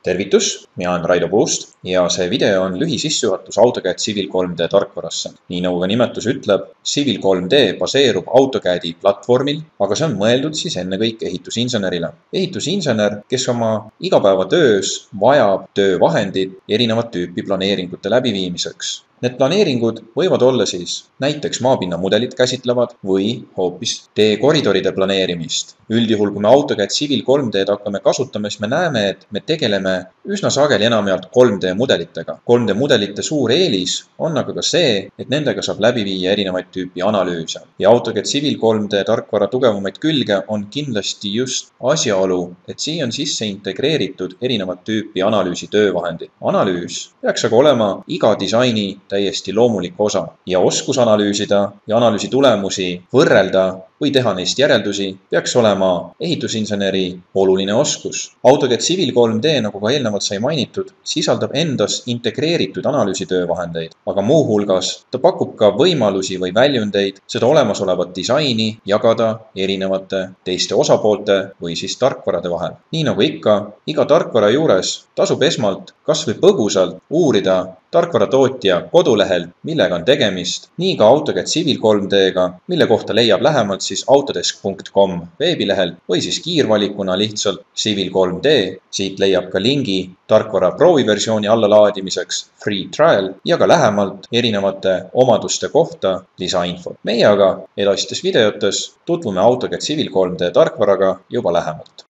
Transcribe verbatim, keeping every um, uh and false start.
Tervitus, mina olen Raido Puust ja see video on lühisissejuhatus AutoCAD Civil kolm D tarkvarasse. Nii nagu ka nimetus ütleb, Civil kolm D baseerub AutoCADi platvormil, aga see on mõeldud siis ennekõike ehitusinsenerile. Ehitusinsener, kes oma igapäevatöös vajab töövahendid erinevat tüüpi planeeringute läbiviimiseks. Need planeeringud võivad olla siis näiteks maapinnamudelit käsitlevad või hoopis teekoridoride planeerimist. Üldjuhul, kui me AutoCAD Civil kolm D hakkame kasutama, siis me näeme, et me tegeleme üsna sageli enamjaolt kolm D mudelitega. kolm D mudelite suur eelis on aga ka see, et nendega saab läbi viia erinevaid tüüpi analüüse. Ja AutoCAD Civil kolm D tarkvara tugevamaid külge on kindlasti just asjaolu, et siia on sisse integreeritud erinevat tüüpi analüüsi töövahendid. Analüüs peaks aga olema iga disaini täiesti loomulik osa ja oskus analüüsida ja analüüsi tulemusi võrrelda või teha neist järeldusi peaks olema ehitusinseneri oluline oskus. AutoCAD Civil kolm D, nagu ka eelnevalt sai mainitud, sisaldab endas integreeritud analüüsitöövahendeid, aga muu hulgas ta pakub ka võimalusi või väljundeid seda olemasolevat disaini jagada erinevate teiste osapoolte või siis tarkvarade vahel. Nii nagu ikka, iga tarkvara juures tasub esmalt kas või põgusalt uurida tarkvaratootja kodulehel, millega on tegemist, nii ka AutoCAD Civil kolm D-ga, mille kohta leiab lähemalt siis autodesk punkt com veebilehel või siis kiirvalikuna lihtsalt Civil kolm D. Siit leiab ka lingi tarkvara prooviversiooni allalaadimiseks Free Trial ja ka lähemalt erinevate omaduste kohta lisainfot. Meie aga edasistes videotes tutvume AutoCAD Civil kolm D tarkvaraga juba lähemalt.